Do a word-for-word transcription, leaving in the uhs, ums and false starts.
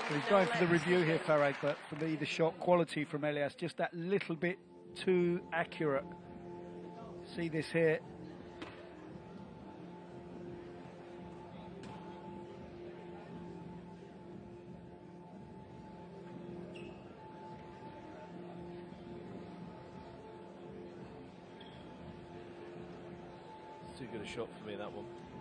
Well, he's going for the review here, Farag, but for me, the shot quality from Elias, just that little bit too accurate. See this here. Too good a shot for me, that one.